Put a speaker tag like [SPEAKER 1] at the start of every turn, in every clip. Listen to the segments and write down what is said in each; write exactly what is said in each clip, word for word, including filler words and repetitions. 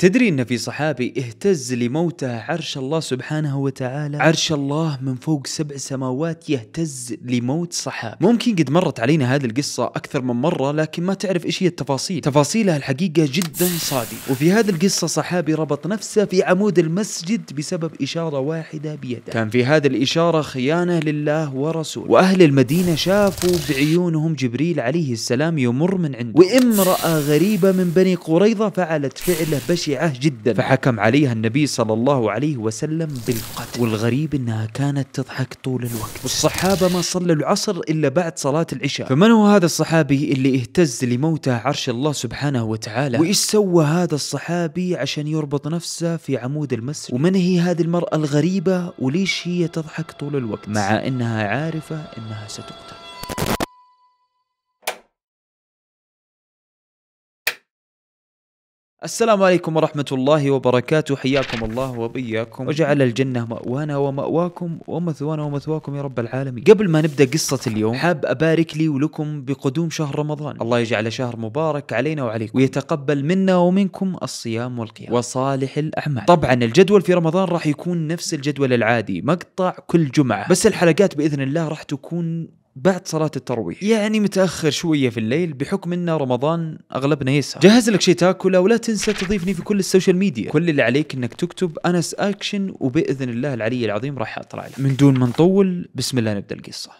[SPEAKER 1] تدري ان في صحابي اهتز لموته عرش الله سبحانه وتعالى؟ عرش الله من فوق سبع سماوات يهتز لموت صحابي. ممكن قد مرت علينا هذه القصة اكثر من مرة لكن ما تعرف ايش هي التفاصيل. تفاصيلها الحقيقة جدا صادمة. وفي هذه القصة صحابي ربط نفسه في عمود المسجد بسبب اشارة واحدة بيده. كان في هذه الاشارة خيانة لله ورسوله، واهل المدينة شافوا بعيونهم جبريل عليه السلام يمر من عنده، وامرأة غريبة من بني قريظة فعلت فعله بشع جدا، فحكم عليها النبي صلى الله عليه وسلم بالقتل. والغريب انها كانت تضحك طول الوقت، والصحابة ما صلوا العصر الا بعد صلاة العشاء. فمن هو هذا الصحابي اللي اهتز لموته عرش الله سبحانه وتعالى؟ وايش سوى هذا الصحابي عشان يربط نفسه في عمود المسجد؟ ومن هي هذه المرأة الغريبة وليش هي تضحك طول الوقت مع انها عارفة انها ستقتل؟ السلام عليكم ورحمة الله وبركاته، حياكم الله وبياكم وجعل الجنة مأوانا ومأواكم ومثوانا ومثواكم يا رب العالمين. قبل ما نبدأ قصة اليوم حاب أبارك لي ولكم بقدوم شهر رمضان. الله يجعل شهر مبارك علينا وعليكم، ويتقبل منا ومنكم الصيام والقيام وصالح الأعمال. طبعا الجدول في رمضان راح يكون نفس الجدول العادي، مقطع كل جمعة، بس الحلقات بإذن الله راح تكون بعد صلاة التراويح، يعني متأخر شوية في الليل بحكم ان رمضان اغلبنا يسهر. جهز لك شيء تاكله ولا تنسى تضيفني في كل السوشيال ميديا. كل اللي عليك انك تكتب انس اكشن وباذن الله العلي العظيم راح اطلع لك. من دون ما نطول بسم الله نبدا القصة.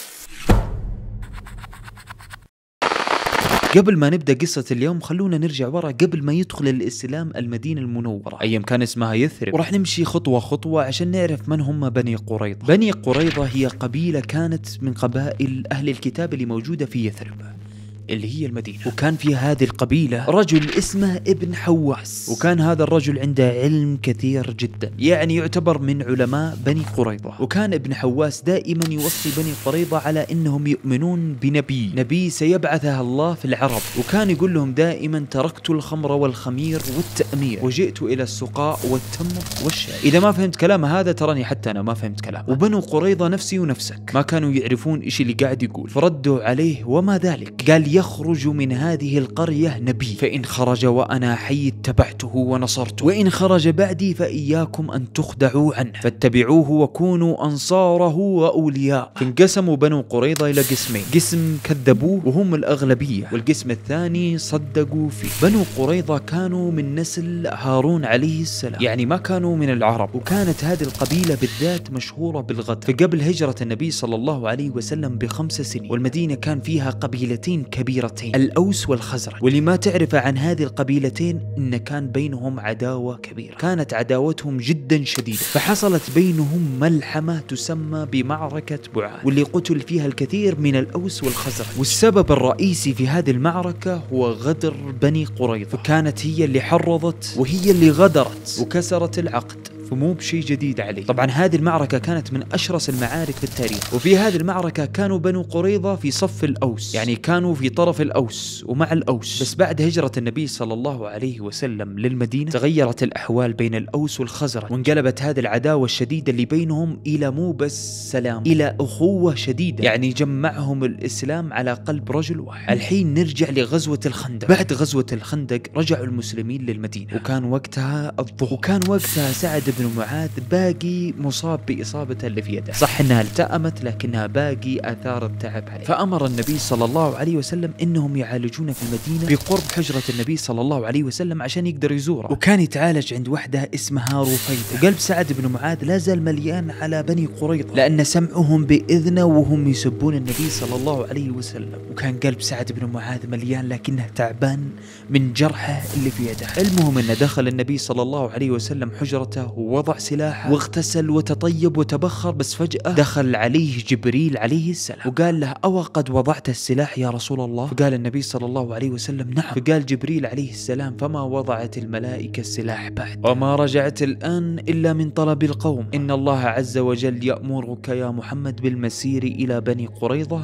[SPEAKER 1] قبل ما نبدأ قصة اليوم خلونا نرجع ورا قبل ما يدخل الإسلام المدينة المنورة، أيام كان اسمها يثرب، وراح نمشي خطوة خطوة عشان نعرف من هم بني قريظة. بني قريظة هي قبيلة كانت من قبائل أهل الكتاب اللي موجودة في يثرب اللي هي المدينة، وكان في هذه القبيلة رجل اسمه ابن حواس، وكان هذا الرجل عنده علم كثير جدا، يعني يعتبر من علماء بني قريظة. وكان ابن حواس دائما يوصي بني قريظة على انهم يؤمنون بنبي نبي سيبعثه الله في العرب، وكان يقول لهم دائما تركت الخمر والخمير والتأمير وجئت الى السقاء والتمر والشاي. اذا ما فهمت كلامه هذا تراني حتى انا ما فهمت كلامه. وبنو قريظة نفسي ونفسك ما كانوا يعرفون ايش اللي قاعد يقول، فردوا عليه وما ذلك، قال يخرج من هذه القرية نبي، فإن خرج وأنا حي اتبعته ونصرته، وإن خرج بعدي فإياكم أن تخدعوا عنه فاتبعوه وكونوا أنصاره وأولياء. فانقسموا بنو قريظة إلى قسمين، قسم كذبوه وهم الأغلبية، والقسم الثاني صدقوا فيه. بنو قريظة كانوا من نسل هارون عليه السلام، يعني ما كانوا من العرب، وكانت هذه القبيلة بالذات مشهورة بالغدر. فقبل هجرة النبي صلى الله عليه وسلم بخمس سنين، والمدينة كان فيها قبيلتين كبيرتين، الأوس والخزرج. واللي ما تعرفه عن هذه القبيلتين إن كان بينهم عداوة كبيرة، كانت عداوتهم جدا شديدة، فحصلت بينهم ملحمة تسمى بمعركة بعاد، واللي قتل فيها الكثير من الأوس والخزرج. والسبب الرئيسي في هذه المعركة هو غدر بني قريظة، فكانت هي اللي حرضت وهي اللي غدرت وكسرت العقد، فمو بشيء جديد عليه. طبعا هذه المعركة كانت من أشرس المعارك في التاريخ، وفي هذه المعركة كانوا بنو قريظة في صف الأوس، يعني كانوا في طرف الأوس ومع الأوس. بس بعد هجرة النبي صلى الله عليه وسلم للمدينة تغيرت الأحوال بين الأوس والخزرج، وانقلبت هذه العداوة الشديدة اللي بينهم إلى مو بس سلام، إلى أخوة شديدة، يعني جمعهم الإسلام على قلب رجل واحد. الحين نرجع لغزوة الخندق. بعد غزوة الخندق رجعوا المسلمين للمدينة، وكان وقتها الظهر، وكان وقتها سعد بن معاذ باقي مصاب بإصابة اللي في يده، صح انها التأمت لكنها باقي آثار التعب عليه. فأمر النبي صلى الله عليه وسلم انهم يعالجونه في المدينة بقرب حجرة النبي صلى الله عليه وسلم عشان يقدر يزوره، وكان يتعالج عند وحدة اسمها رفيدة. وقلب سعد بن معاذ لا زال مليان على بني قريظة لأن سمعهم بإذنه وهم يسبون النبي صلى الله عليه وسلم، وكان قلب سعد بن معاذ مليان لكنه تعبان من جرحه اللي في يده. المهم انه دخل النبي صلى الله عليه وسلم حجرته ووضع سلاحه واغتسل وتطيب وتبخر، بس فجأة دخل عليه جبريل عليه السلام وقال له أو قد وضعت السلاح يا رسول الله؟ فقال النبي صلى الله عليه وسلم نعم. فقال جبريل عليه السلام فما وضعت الملائكة السلاح بعد، وما رجعت الآن إلا من طلب القوم، إن الله عز وجل يأمرك يا محمد بالمسير إلى بني قريظة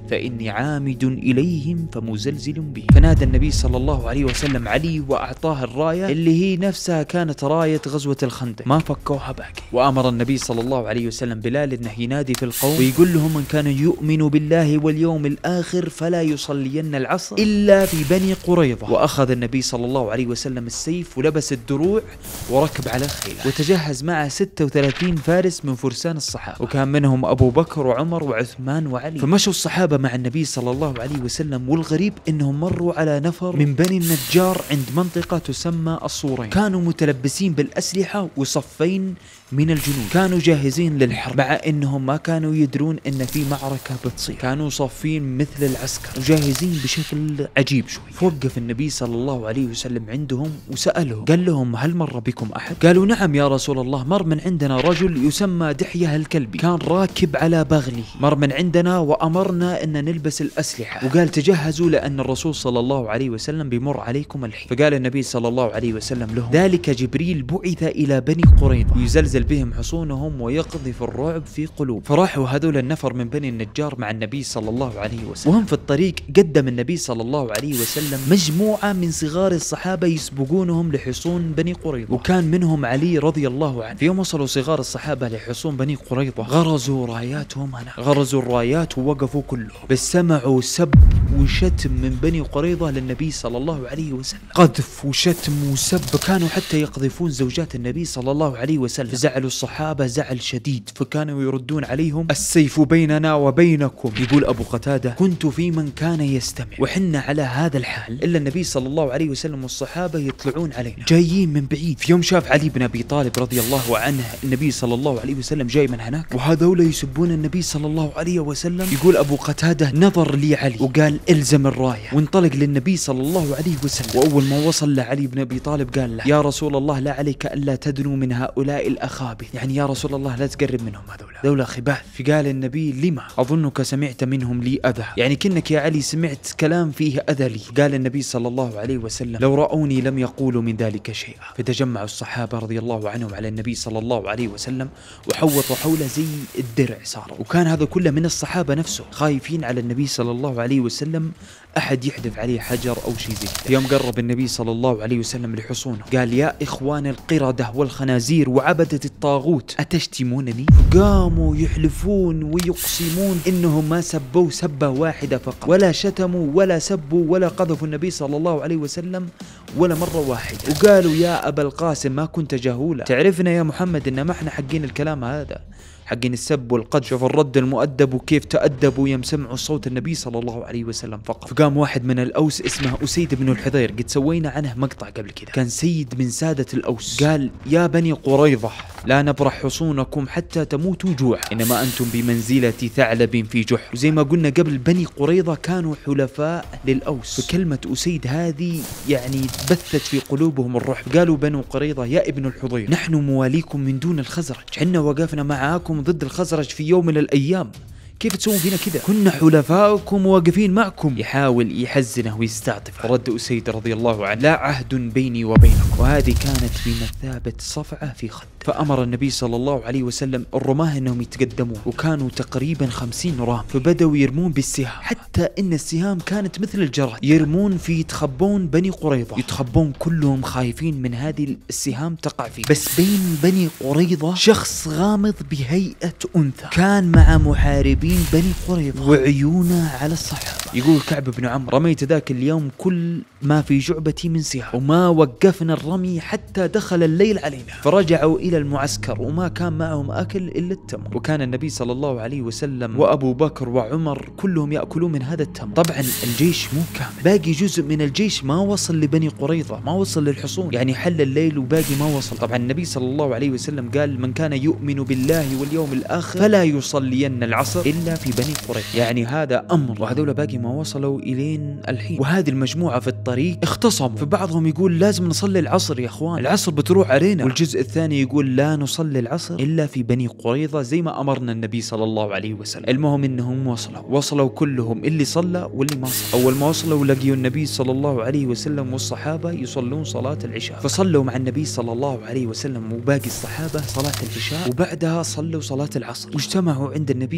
[SPEAKER 1] فإني عامد إليهم فمزلزل به. فنادى النبي صلى الله عليه وسلم علي وأعطاه الراية اللي هي نفسها كانت راية غزوة الخندق، ما فكوها باقي. وأمر النبي صلى الله عليه وسلم بلال إنه ينادي في القوم ويقول لهم من كان يؤمن بالله واليوم الآخر فلا يصلين العصر إلا في بني قريظة. وأخذ النبي صلى الله عليه وسلم السيف ولبس الدروع وركب على خيله، وتجهز معه ستة وثلاثين فارس من فرسان الصحابة، وكان منهم أبو بكر وعمر وعثمان وعلي. فمشوا الصحابة مع النبي صلى الله عليه وسلم، والغريب إنهم مروا على نفر من بني النجار عند منطقة تسمى الصورين، كانوا متلبسين بالأسلحة وصفين من الجنود، كانوا جاهزين للحرب مع انهم ما كانوا يدرون ان في معركة بتصير، كانوا صافين مثل العسكر وجاهزين بشكل عجيب شوي. فوقف النبي صلى الله عليه وسلم عندهم وسألهم، قال لهم هل مر بكم احد؟ قالوا نعم يا رسول الله، مر من عندنا رجل يسمى دحية الكلبي، كان راكب على بغله، مر من عندنا وامرنا ان نلبس الاسلحة، وقال تجهزوا لان الرسول صلى الله عليه وسلم بيمر عليكم الحين. فقال النبي صلى الله عليه وسلم لهم ذلك جبريل بعث الى بني قريظة يزلزل بهم حصونهم ويقذف الرعب في قلوب. فراحوا هذول النفر من بني النجار مع النبي صلى الله عليه وسلم، وهم في الطريق قدم النبي صلى الله عليه وسلم مجموعة من صغار الصحابة يسبقونهم لحصون بني قريظة، وكان منهم علي رضي الله عنه. في يوم وصلوا صغار الصحابة لحصون بني قريظة غرزوا راياتهم هنا، غرزوا الرايات ووقفوا كلهم، بس سمعوا سب وشتم من بني قريظة للنبي صلى الله عليه وسلم، قذف وشتم وسب، كانوا حتى يقذفون زوجات النبي صلى الله عليه وسلم. زعلوا الصحابة زعل شديد، فكانوا يردون عليهم السيف بيننا وبينكم. يقول أبو قتادة كنت في من كان يستمع وحنا على هذا الحال إلا النبي صلى الله عليه وسلم والصحابة يطلعون علينا جايين من بعيد. في يوم شاف علي بن أبي طالب رضي الله عنه النبي صلى الله عليه وسلم جاي من هناك وهذول يسبون النبي صلى الله عليه وسلم. يقول أبو قتادة نظر لي علي وقال الزم الراية، وانطلق للنبي صلى الله عليه وسلم. وأول ما وصل لعلي بن أبي طالب قال له يا رسول الله لا عليك ألا تدنو من هؤلاء الأخابث، يعني يا رسول الله لا تقرب منهم هذولا دولة خباث. فقال النبي لما؟ أظنك سمعت منهم لي أذى، يعني كنك يا علي سمعت كلام فيه أذى لي. قال النبي صلى الله عليه وسلم لو رأوني لم يقولوا من ذلك شيئا. فتجمع الصحابة رضي الله عنهم على النبي صلى الله عليه وسلم وحوطوا حوله زي الدرع صار، وكان هذا كله من الصحابة نفسه خايفين على النبي صلى الله عليه وسلم أحد يحدف عليه حجر أو شيء زي كذا. يوم قرب النبي صلى الله عليه وسلم لحصونه قال يا إخوان القردة والخنازير وعبدة الطاغوت أتشتمونني؟ قاموا يحلفون ويقسمون إنهم ما سبوا سبة واحدة فقط، ولا شتموا ولا سبوا ولا قذفوا النبي صلى الله عليه وسلم ولا مرة واحدة. وقالوا يا أبا القاسم ما كنت جهولا، تعرفنا يا محمد إن ما احنا حقين الكلام هذا، حقين السب والقذف. شوف الرد المؤدب وكيف تأدبوا يوم سمعوا صوت النبي صلى الله عليه وسلم فقط. فقام واحد من الأوس اسمه أسيد بن الحضير، قد سوينا عنه مقطع قبل كده، كان سيد من سادة الأوس، قال يا بني قريظة لا نبرح حصونكم حتى تموتوا جوع، إنما أنتم بمنزلة ثعلب في جحر. وزي ما قلنا قبل بني قريظة كانوا حلفاء للأوس، فكلمة أسيد هذه يعني بثت في قلوبهم الرعب. قالوا بنو قريظة يا ابن الحضير نحن مواليكم من دون الخزرج، حنا وقفنا معاكم ضد الخزرج في يوم من الأيام، كيف تسوون فينا كذا؟ كنا حلفاءكم واقفين معكم. يحاول يحزنه ويستعطف. رد أسيد رضي الله عنه لا عهد بيني وبينكم، وهذه كانت بمثابة صفعة في خد. فأمر النبي صلى الله عليه وسلم الرماة أنهم يتقدمون، وكانوا تقريبا خمسين رام، فبدأوا يرمون بالسهام، حتى إن السهام كانت مثل الجراد، يرمون في يتخبون بني قريظة، يتخبون كلهم خايفين من هذه السهام تقع فيه. بس بين بني قريظة شخص غامض بهيئة أنثى كان مع محاربين بني قريظة وعيونه على الصحابة. يقول كعب بن عمرو رميت ذاك اليوم كل ما في جعبتي من سهام، وما وقفنا الرمي حتى دخل الليل علينا. فرجعوا إلى المعسكر وما كان معهم أكل إلا التمر، وكان النبي صلى الله عليه وسلم وأبو بكر وعمر كلهم يأكلون من هذا التمر. طبعا الجيش مو كامل، باقي جزء من الجيش ما وصل لبني قريظة، ما وصل للحصون، يعني حل الليل وباقي ما وصل. طبعا النبي صلى الله عليه وسلم قال من كان يؤمن بالله واليوم الآخر فلا يصلين العصر إلا في بني قريظة، يعني هذا أمر، وهذول باقي ما وصلوا إلين الحين. وهذه المجموعة في الطريق اختصموا، فبعضهم يقول لازم نصلي العصر يا أخوان، العصر بتروح علينا، والجزء الثاني يقول لا نصلي العصر إلا في بني قريظة زي ما أمرنا النبي صلى الله عليه وسلم. المهم إنهم وصلوا وصلوا كلهم، اللي صلى واللي ما صلى. أول ما وصلوا لقيوا النبي صلى الله عليه وسلم والصحابة يصلون صلاة العشاء، فصلوا مع النبي صلى الله عليه وسلم وباقي الصحابة صلاة العشاء، وبعدها صلوا صلاة العصر، واجتمعوا عند النبي صلى الله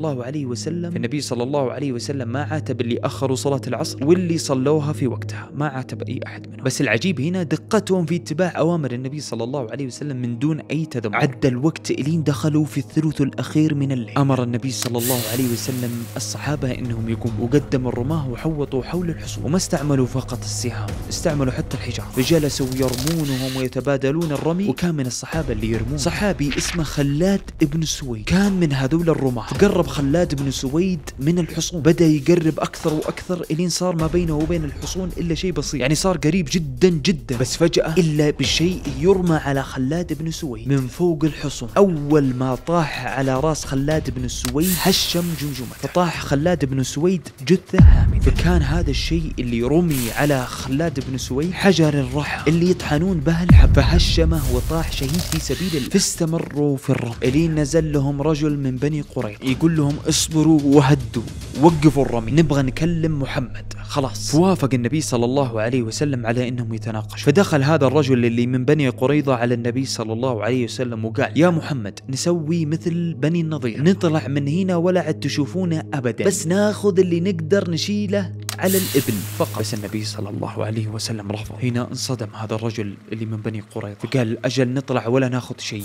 [SPEAKER 1] الله عليه وسلم النبي صلى الله عليه وسلم ما عاتب اللي أخروا صلاة العصر واللي صلوها في وقتها، ما عاتب أي أحد منهم. بس العجيب هنا دقتهم في اتباع أوامر النبي صلى الله عليه وسلم من دون أي تذمر. عدى الوقت إلين دخلوا في الثلث الأخير من الليل. أمر النبي صلى الله عليه وسلم الصحابة إنهم يقوموا وقدموا الرماه وحوطوا حول الحصون، وما استعملوا فقط السهام، استعملوا حتى الحجار، فجلسوا يرمونهم ويتبادلون الرمي. وكان من الصحابة اللي يرمون صحابي اسمه خلاد ابن سويد، كان من هذول الرماة. فقرب خلاد بن سويد من الحصون، بدأ يقرب أكثر وأكثر إلين صار ما بينه وبين الحصون إلا شيء بسيط، يعني صار قريب جدا جدا. بس فجأة إلا بشيء يرمى على خلاد بن سويد من فوق الحصون. أول ما طاح على راس خلاد بن سويد هشم جمجمته، فطاح خلاد بن سويد جثة هامدة. فكان هذا الشيء اللي رمي على خلاد بن سويد حجر الرحى اللي يطحنون به الحب، فهشمه وطاح شهيد في سبيل الله. فاستمروا في الرمي إلين نزل لهم رجل من بني قريظة يقول لهم اصبروا وهدوا، وقفوا الرمي، نبغى نكلم محمد خلاص. فوافق النبي صلى الله عليه وسلم على انهم يتناقشوا. فدخل هذا الرجل اللي من بني قريظة على النبي صلى الله عليه وسلم وقال يا محمد نسوي مثل بني النضير، نطلع من هنا ولا عد تشوفونا ابدا، بس ناخذ اللي نقدر نشيله على الابل فقط. بس النبي صلى الله عليه وسلم رفض. هنا انصدم هذا الرجل اللي من بني قريظة، فقال اجل نطلع ولا ناخذ شيء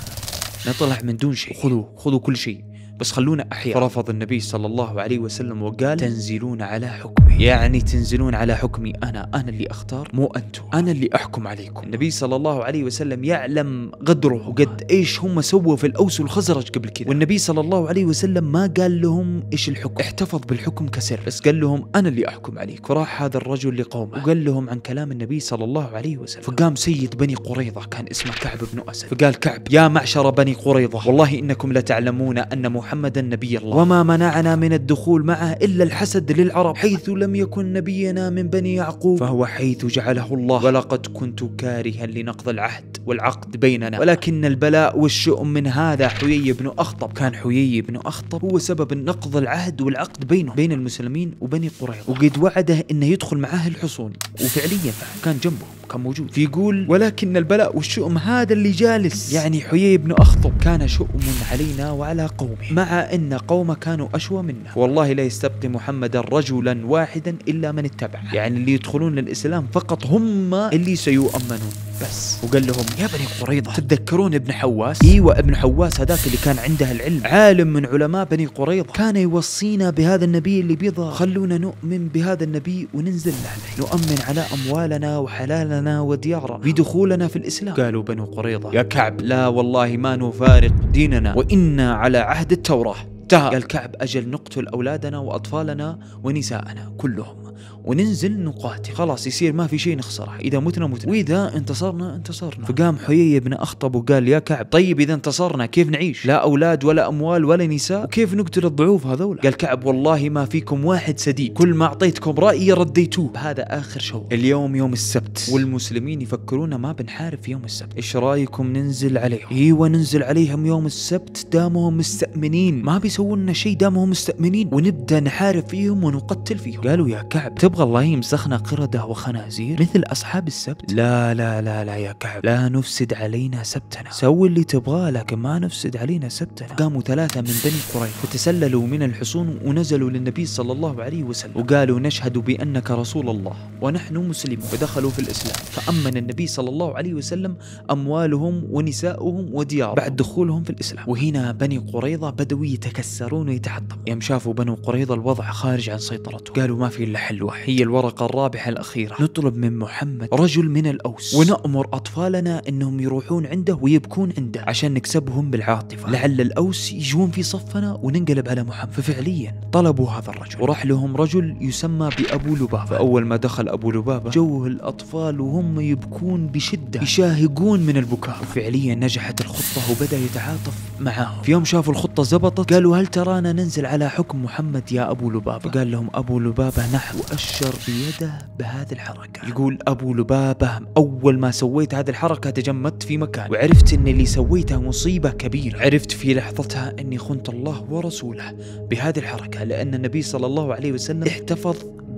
[SPEAKER 1] معنا، نطلع من دون شيء، خذوا خذوا كل شيء بس خلونا أحياء. فرفض النبي صلى الله عليه وسلم وقال تنزلون على حكمي، يعني تنزلون على حكمي أنا، أنا اللي أختار مو أنتم، أنا اللي أحكم عليكم. النبي صلى الله عليه وسلم يعلم قدره وقد إيش هم سووا في الأوس والخزرج قبل كذا، والنبي صلى الله عليه وسلم ما قال لهم إيش الحكم، احتفظ بالحكم كسر، بس قال لهم أنا اللي أحكم عليك. فراح هذا الرجل لقومه وقال لهم عن كلام النبي صلى الله عليه وسلم. فقام سيد بني قريظة كان اسمه كعب بن أسد، فقال كعب يا معشر بني قريظة والله إنكم لتعلمون أن محمدا نبي الله، وما منعنا من الدخول معه إلا الحسد للعرب، حيث لم يكن نبينا من بني يعقوب فهو حيث جعله الله، ولقد كنت كارها لنقض العهد والعقد بيننا، ولكن البلاء والشؤم من هذا حيي بن أخطب. كان حيي بن أخطب هو سبب نقض العهد والعقد بينه بين المسلمين وبني قريظة، وقد وعده إنه يدخل معاه الحصون، وفعليا كان جنبه كان موجود. فيقول ولكن البلاء والشؤم هذا اللي جالس، يعني حيي بن أخطب كان شؤم علينا وعلى قومه، مع أن قومه كانوا أشوى منا، والله لا يستبقي محمد رجلا واحدا إلا من اتبعه، يعني اللي يدخلون للإسلام فقط هم اللي سيؤمنون بس. وقال لهم يا بني قريظة تتذكرون ابن حواس؟ ايوه ابن حواس هذاك اللي كان عنده العلم، عالم من علماء بني قريظة، كان يوصينا بهذا النبي اللي بيضا، خلونا نؤمن بهذا النبي وننزل عليه، نؤمن على أموالنا وحلالنا وديارنا بدخولنا في الإسلام. قالوا بنو قريظة يا كعب لا والله ما نفارق ديننا وإنا على عهد التوراة. قال كعب أجل نقتل أولادنا وأطفالنا ونساءنا كلهم وننزل نقاتل، خلاص يصير ما في شيء نخسره، إذا متنا متنا وإذا انتصرنا انتصرنا. فقام حيي بن أخطب وقال يا كعب طيب إذا انتصرنا كيف نعيش؟ لا أولاد ولا أموال ولا نساء، وكيف نقتل الضعوف هذول؟ قال كعب والله ما فيكم واحد سديد، كل ما أعطيتكم رأيي رديتوه. هذا آخر شو اليوم يوم السبت، والمسلمين يفكرون ما بنحارب في يوم السبت، إيش رأيكم ننزل عليهم؟ ايوه ننزل عليهم يوم السبت دامهم مستأمنين، ما بيسوون لنا شيء دامهم مستأمنين، ونبدأ نحارب فيهم ونقتل فيهم. قالوا يا كعب تبغى الله يمسخنا قردة وخنازير مثل أصحاب السبت؟ لا لا لا لا يا كعب لا نفسد علينا سبتنا، سوي اللي تبغاه لكن ما نفسد علينا سبتنا. قاموا ثلاثة من بني قريظة فتسللوا من الحصون ونزلوا للنبي صلى الله عليه وسلم وقالوا نشهد بأنك رسول الله ونحن مسلمون، ودخلوا في الإسلام. فأمن النبي صلى الله عليه وسلم أموالهم ونساؤهم وديارهم بعد دخولهم في الإسلام. وهنا بني قريظة بدوا يتكسرون ويتحطمون، يوم شافوا بنو قريظة الوضع خارج عن سيطرته قالوا ما في إلا حل واحد، هي الورقة الرابحة الأخيرة، نطلب من محمد رجل من الأوس ونأمر أطفالنا أنهم يروحون عنده ويبكون عنده عشان نكسبهم بالعاطفة، لعل الأوس يجون في صفنا وننقلب على محمد. ففعليا طلبوا هذا الرجل وراح لهم رجل يسمى بأبو لبابة. فأول ما دخل أبو لبابة جوه الأطفال وهم يبكون بشدة يشاهقون من البكاء، وفعليا نجحت الخطة وبدأ يتعاطف معاهم. في يوم شافوا الخطة زبطت قالوا هل ترانا ننزل على حكم محمد يا أبو لبابة؟ قال لهم أبو لبابة نحو أشر بيده بهذه الحركة. يقول أبو لبابة أول ما سويت هذه الحركة تجمدت في مكان وعرفت أن اللي سويتها مصيبة كبيرة، عرفت في لحظتها أني خنت الله ورسوله بهذه الحركة، لأن النبي صلى الله عليه وسلم احتفظ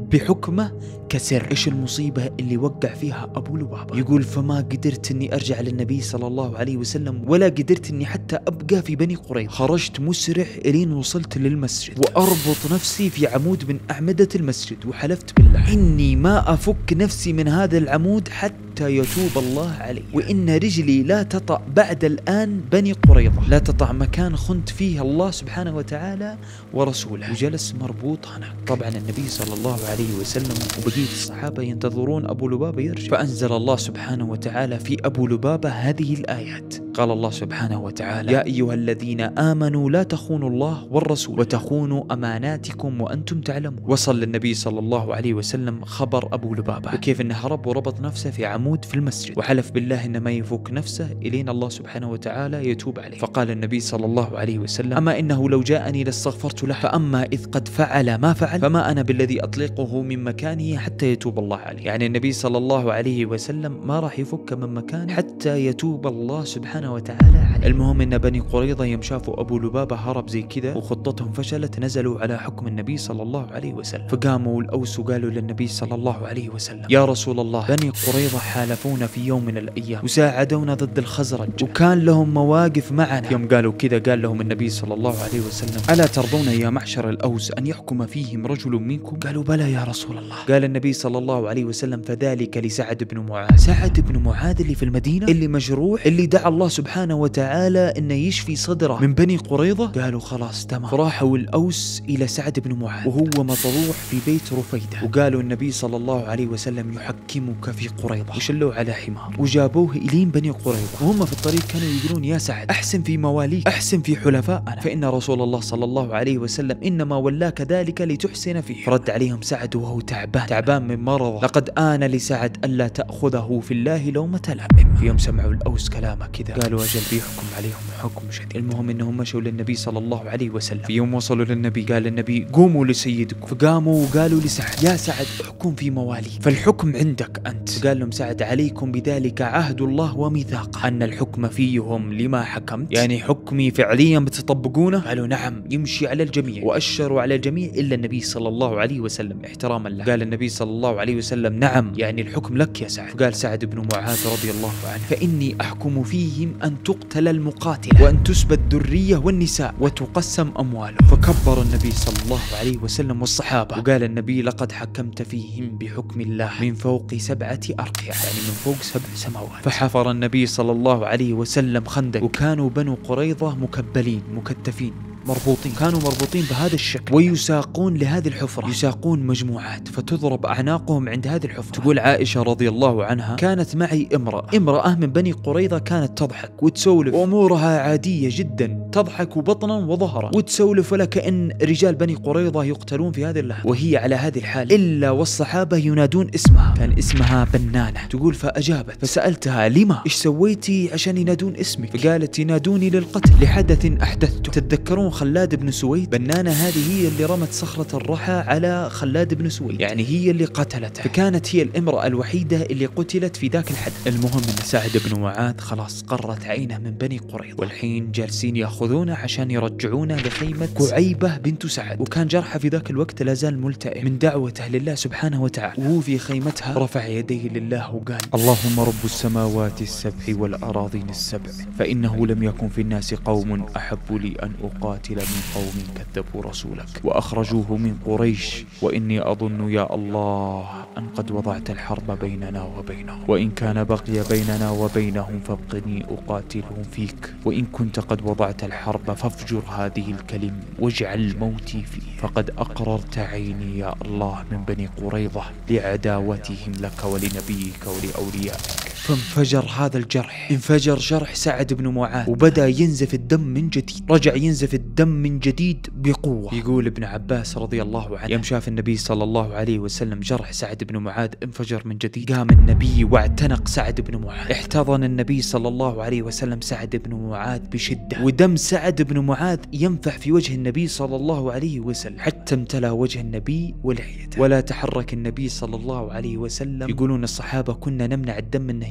[SPEAKER 1] بحكمه كسر. إيش المصيبة اللي وقع فيها أبو لبابة؟ يقول فما قدرت أني أرجع للنبي صلى الله عليه وسلم ولا قدرت أني حتى أبقى في بني قريظة. خرجت مسرع إلين وصلت للمسجد وأربط نفسي في عمود من أعمدة المسجد، وحلفت بالله إني ما أفك نفسي من هذا العمود حتى يتوب الله علي، وإن رجلي لا تطأ بعد الآن بني قريظة، لا تطأ مكان خنت فيه الله سبحانه وتعالى ورسوله. وجلس مربوط هناك. طبعا النبي صلى الله عليه وسلم وبقية الصحابة ينتظرون أبو لبابة يرجع، فأنزل الله سبحانه وتعالى في أبو لبابة هذه الآيات. قال الله سبحانه وتعالى: يا أيها الذين آمنوا لا تخونوا الله والرسول وتخونوا أماناتكم وأنتم تعلمون. وصل للنبي صلى الله عليه وسلم خبر أبو لبابة وكيف أنه هرب وربط نفسه في عمود في المسجد، وحلف بالله إنه ما يفك نفسه إلين الله سبحانه وتعالى يتوب عليه. فقال النبي صلى الله عليه وسلم: أما إنه لو جاءني لاستغفرت له، فأما إذ قد فعل ما فعل فما أنا بالذي أطلقه من مكانه حتى يتوب الله عليه. يعني النبي صلى الله عليه وسلم ما راح يفك من مكانه حتى يتوب الله سبحانه وتعالى عليه. المهم إن بني قريظة يوم شافوا أبو لبابة هرب زي كذا وخطتهم فشلت، نزلوا على حكم النبي صلى الله عليه وسلم. فقاموا الأوس وقالوا للنبي صلى الله عليه وسلم: يا رسول الله، بني قريظة حالفونا في يوم من الأيام وساعدونا ضد الخزرج وكان لهم مواقف معنا. يوم قالوا كذا قال لهم النبي صلى الله عليه وسلم: ألا ترضون يا معشر الأوس أن يحكم فيهم رجل منكم؟ قالوا: بلى يا رسول الله. قال النبي صلى الله عليه وسلم: فذلك لسعد بن معاذ. سعد بن معاذ اللي في المدينة، اللي مجروح، اللي دعا الله سبحانه وتعالى انه يشفي صدره من بني قريظة. قالوا خلاص تمام. فراحوا الأوس إلى سعد بن معاذ وهو مطروح في بيت رفيدة، وقالوا النبي صلى الله عليه وسلم يحكمك في قريظة، وشلوه على حمار وجابوه إلين بني قريظة. وهم في الطريق كانوا يقولون: يا سعد، أحسن في مواليك، أحسن في حلفائنا، فإن رسول الله صلى الله عليه وسلم إنما ولاك ذلك لتحسن فيه. فرد عليهم سعد وهو تعبان تعبان من مرضه: لقد آن لسعد ألا تأخذه في الله لومة لائم. في يوم سمعوا الأوس كلامه كذا قالوا: أجل بيحكم عليهم حكم شديد. المهم إنهم مشوا للنبي صلى الله عليه وسلم. في يوم وصلوا للنبي قال النبي: قوموا لسيدكم. فقاموا وقالوا لسعد: يا سعد، احكم في مواليك، فالحكم عندك أنت. قال لهم سعد: عليكم بذلك عهد الله وميثاقه أن الحكم فيهم لما حكمت، يعني حكمي فعليا بتطبقونه؟ قالوا: نعم، يمشي على الجميع. وأشروا على الجميع إلا النبي صلى الله عليه وسلم احتراما له. قال النبي صلى الله عليه وسلم: نعم، يعني الحكم لك يا سعد. قال سعد بن معاذ رضي الله عنه: فإني أحكم فيهم أن تقتل المقاتلة وأن تسبى الذرية والنساء وتقسم أموالهم. فكبر النبي صلى الله عليه وسلم والصحابة وقال النبي: لقد حكمت فيهم بحكم الله من فوق سبعة أرقية، يعني من فوق سبع سماوات. فحفر النبي صلى الله عليه وسلم خندق، وكانوا بنو قريظة مكبلين مكتفين مربوطين، كانوا مربوطين بهذا الشكل ويساقون لهذه الحفرة، يساقون مجموعات فتضرب أعناقهم عند هذه الحفرة. تقول عائشة رضي الله عنها: كانت معي امرأة امرأة من بني قريظة كانت تضحك وتسولف وأمورها عادية جدا، تضحك بطنا وظهرا وتسولف ولا كأن رجال بني قريظة يقتلون في هذه اللحظة، وهي على هذه الحال إلا والصحابة ينادون اسمها، كان اسمها بنانة. تقول فأجابت فسألتها: لما؟ إيش سويتي عشان ينادون اسمك؟ فقالت: ينادوني للقتل لحدث أحدثته. تتذكرون خلاد بن سويد؟ بنانة هذه هي اللي رمت صخرة الرحى على خلاد بن سويد، يعني هي اللي قتلته، فكانت هي الامرأة الوحيدة اللي قتلت في ذاك الحد. المهم ان سعد بن معاذ خلاص قرت عينه من بني قريظة، والحين جالسين ياخذونه عشان يرجعونه لخيمة كعيبة بنت سعد، وكان جرحه في ذاك الوقت لا زال ملتئم من دعوته لله سبحانه وتعالى. وهو في خيمتها رفع يديه لله وقال: اللهم رب السماوات السبع والأراضين السبع، فإنه لم يكن في الناس قوم أحب لي أن أقاتل من قوم كذبوا رسولك وأخرجوه من قريش، وإني أظن يا الله أن قد وضعت الحرب بيننا وبينهم، وإن كان بقي بيننا وبينهم فابقني أقاتلهم فيك، وإن كنت قد وضعت الحرب فافجر هذه الكلم واجعل موتي فيه، فقد أقررت عيني يا الله من بني قريظة لعداوتهم لك ولنبيك ولأوليائك. فانفجر هذا الجرح، انفجر جرح سعد بن معاذ وبدأ ينزف الدم من جديد، رجع ينزف الدم من جديد بقوة. يقول ابن عباس رضي الله عنه: يوم شاف النبي صلى الله عليه وسلم جرح سعد بن معاذ انفجر من جديد، قام النبي واعتنق سعد بن معاذ، احتضن النبي صلى الله عليه وسلم سعد بن معاذ بشدة، ودم سعد بن معاذ ينفح في وجه النبي صلى الله عليه وسلم حتى امتلأ وجه النبي ولحيته، ولا تحرك النبي صلى الله عليه وسلم. يقولون الصحابة كنا نمنع الدم انه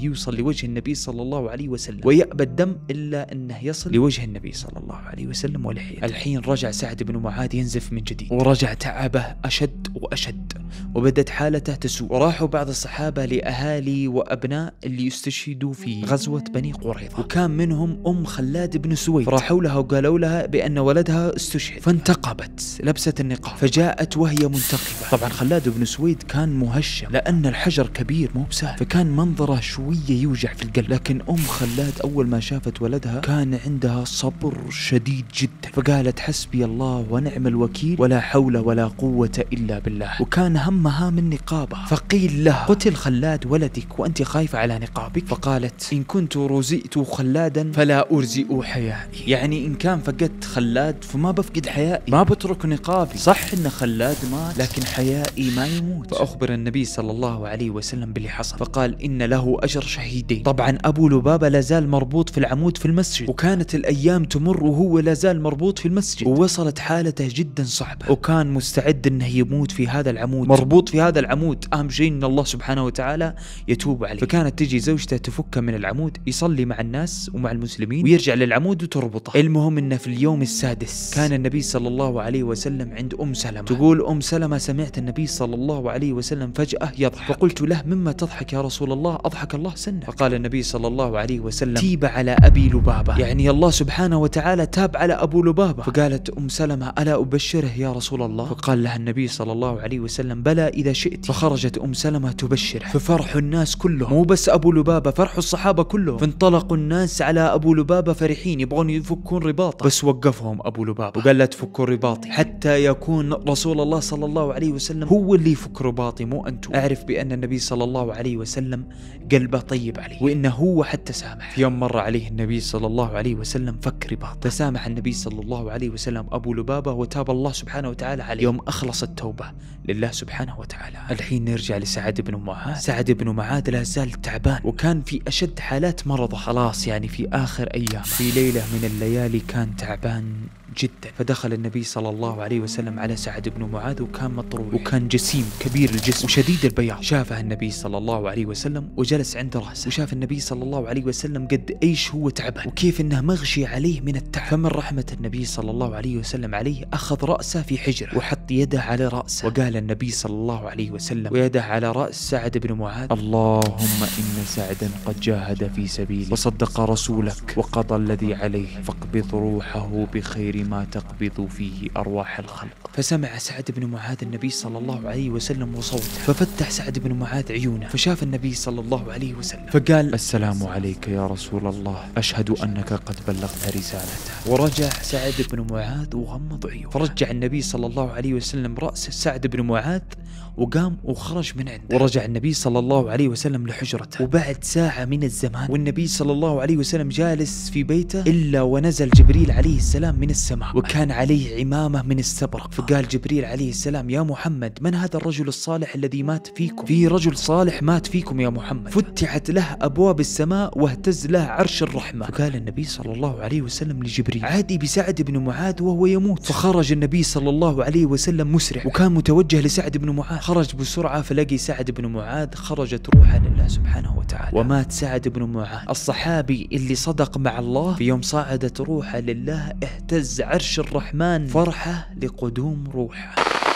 [SPEAKER 1] يوصل لوجه النبي صلى الله عليه وسلم، ويأبى الدم إلا أنه يصل لوجه النبي صلى الله عليه وسلم ولحيته. الحين رجع سعد بن معاذ ينزف من جديد، ورجع تعبه أشد وأشد، وبدت حالته تسوء. وراحوا بعض الصحابة لأهالي وأبناء اللي يستشهدوا في غزوة بني قريظة، وكان منهم أم خلاد بن سويد، فراحوا لها وقالوا لها بأن ولدها استشهد، فانتقبت لبست النقاب، فجاءت وهي منتقبة. طبعا خلاد بن سويد كان مهشم لأن الحجر كبير مو بسهل، فكان منظره شوية يوجع في القلب. لكن أم خلاد أول ما شافت ولدها كان عندها صبر شديد جدا، فقالت حسبي الله ونعم الوكيل ولا حول ولا قوة إلا بالله. وكان همها من نقابها، فقيل لها قتل خلاد ولدك وأنت خايفة على نقابك؟ فقالت إن كنت رزئت خلادا فلا أرزئ حيائي، يعني إن كان فقدت خلاد فما بفقد حيائي، ما بترك نقابي. صح إن خلاد مات لكن حيائي ما يموت. فأخبر النبي صلى الله عليه وسلم باللي حصل، فقال إن له أجر شهيدين. طبعا أبو لبابة لازال مربوط في العمود في المسجد، وكانت الأيام تمر وهو لازال مربوط في المسجد، ووصلت حالته جدا صعبة، وكان مستعد أنه يموت في هذا العمود، مربوط في هذا العمود. أهم شيء أن الله سبحانه وتعالى يتوب عليه. فكانت تجي زوجته تفكه من العمود، يصلي مع الناس ومع المسلمين ويرجع للعمود وتربطه. المهم أنه في اليوم السادس كان النبي صلى الله عليه وسلم عند أم سلمة. تقول أم سلمة سمعت النبي صلى الله عليه وسلم فجأة يضحك، فقلت له مما تضحك يا رسول الله؟ أضحك الله سنة. فقال النبي صلى الله عليه وسلم تيب على أبي لبابة، يعني الله سبحانه وتعالى تاب على أبو لبابة. فقالت أم سلمة ألا أبشره يا رسول الله؟ فقال لها النبي صلى الله عليه وسلم بلى إذا شئت. فخرجت أم سلمة تبشره، ففرح الناس كلهم، مو بس أبو لبابة، فرح الصحابة كلهم. فانطلقوا الناس على أبو لبابة فرحين يبغون يفكون رباطه، بس وقفهم أبو لبابة وقال لا تفكوا رباطي حتى يكون رسول الله صلى الله عليه وسلم هو اللي يفك رباطي مو أنتم. أعرف بأن النبي صلى الله عليه وسلم قلبه طيب عليه، وإنه هو حتى سامح. في يوم مر عليه النبي صلى الله عليه وسلم فك رباط، فسامح النبي صلى الله عليه وسلم أبو لبابة وتاب الله سبحانه وتعالى عليه. يوم أخلص التوبة لله سبحانه وتعالى. الحين نرجع لسعد بن معاذ. سعد بن معاذ لا زال تعبان، وكان في أشد حالات مرضه، خلاص يعني في آخر أيام. في ليلة من الليالي كان تعبان جدا، فدخل النبي صلى الله عليه وسلم على سعد بن معاذ وكان مطروح، وكان جسيم كبير الجسم وشديد البياض. شافه النبي صلى الله عليه وسلم وجلس عند رأسه، وشاف النبي صلى الله عليه وسلم قد ايش هو تعبان وكيف انه مغشي عليه من التعب. فمن رحمة النبي صلى الله عليه وسلم عليه أخذ رأسه في حجره وحط يده على رأسه، وقال النبي صلى الله عليه وسلم ويده على رأس سعد بن معاذ اللهم إن سعدا قد جاهد في سبيلك وصدق رسولك وقضى الذي عليه، فاقبض روحه بخير ما تقبض فيه أرواح الخلق. فسمع سعد بن معاذ النبي صلى الله عليه وسلم وصوته، ففتح سعد بن معاذ عيونه فشاف النبي صلى الله عليه وسلم، فقال السلام عليك يا رسول الله، أشهد أنك قد بلغت رسالته. ورجع سعد بن معاذ وغمض عيونه، فرجع النبي صلى الله عليه وسلم رأس سعد بن معاذ وقام وخرج من عنده، ورجع النبي صلى الله عليه وسلم لحجرته. وبعد ساعة من الزمان والنبي صلى الله عليه وسلم جالس في بيته إلا ونزل جبريل عليه السلام من السماء، وكان عليه عمامة من السبرق. فقال جبريل عليه السلام يا محمد من هذا الرجل الصالح الذي مات فيكم؟ في رجل صالح مات فيكم يا محمد. فتحت له أبواب السماء واهتز له عرش الرحمة. فقال النبي صلى الله عليه وسلم لجبريل عادي بسعد بن معاذ وهو يموت. فخرج النبي صلى الله عليه وسلم مسرع وكان متوجه لسعد بن معاذ، خرج بسرعة فلقي سعد بن معاذ خرجت روحه لله سبحانه وتعالى، ومات سعد بن معاذ الصحابي اللي صدق مع الله. في يوم صعدت روحه لله اهتز عرش الرحمن فرحة لقدوم روحه.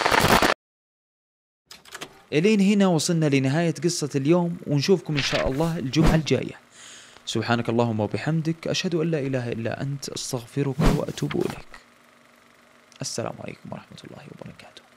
[SPEAKER 1] إلين هنا وصلنا لنهاية قصة اليوم، ونشوفكم إن شاء الله الجمعة الجاية. سبحانك اللهم وبحمدك، أشهد أن لا إله إلا أنت، أستغفرك وأتوب إليك. السلام عليكم ورحمة الله وبركاته.